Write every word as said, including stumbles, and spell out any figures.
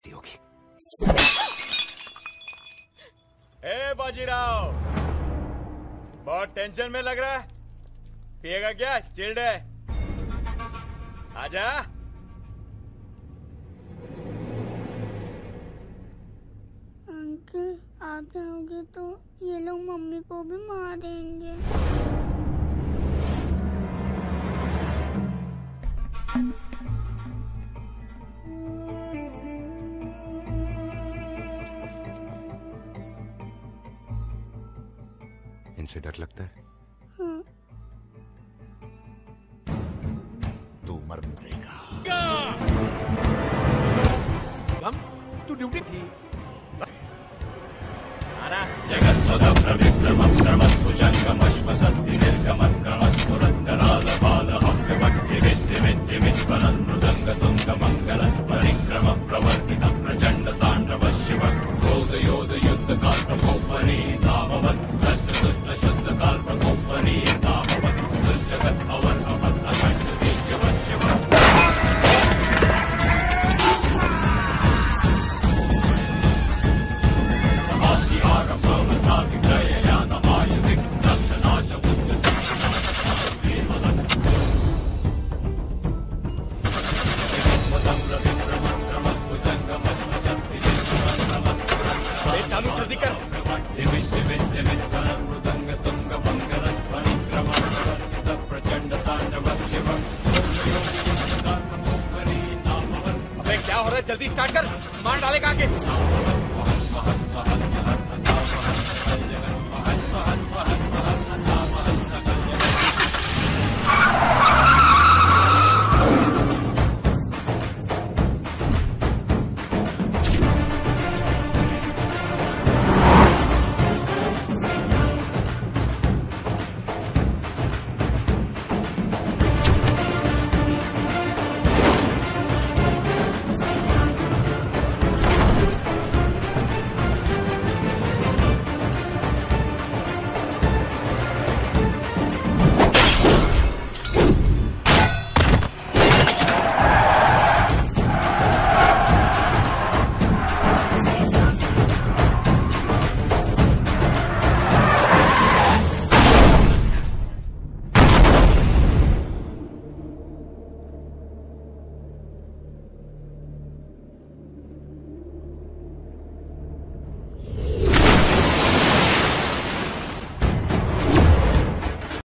सकती होगी। ए बाजीराव, बहुत टेंशन में लग रहा है। पिएगा क्या? चिल्ड है। आजा। अंकल, आप जाओगे तो ये लोग मम्मी को भी मार देंगे। इनसे डर लगता है? हाँ। तू मर मरेगा। हम तू ड्यूटी थी। प्रचंड तांडव शिव क्रोध योध युद्ध काल प्रकोपरी नामवत् कष्ट दुष्ट शुद्ध काल प्रकोपरी नामवत् जगत अवर अवध अखंड शिव शिव चालू जल्दी कर। अबे क्या हो रहा है? जल्दी स्टार्ट कर, मार डालेगा आगे।